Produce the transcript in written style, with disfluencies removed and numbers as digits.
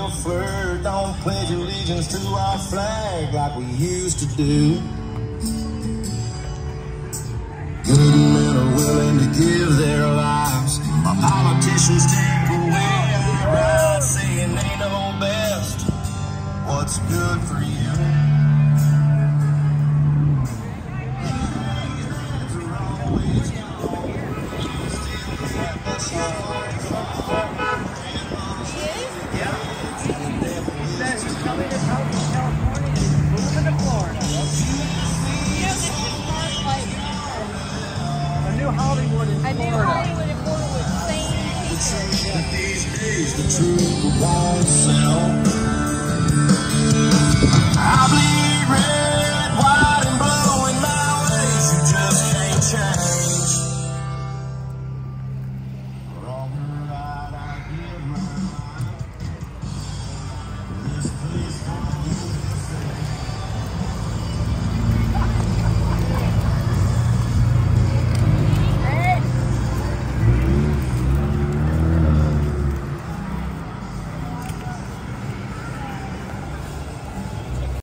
never flirt, don't pledge allegiance to our flag like we used to do. Good men are willing to give their lives. Our politicians take away our rights, saying they know best what's good for you. Hollywood in Florida. I knew Hollywood in Florida was the same teacher. These days the truth won't sell.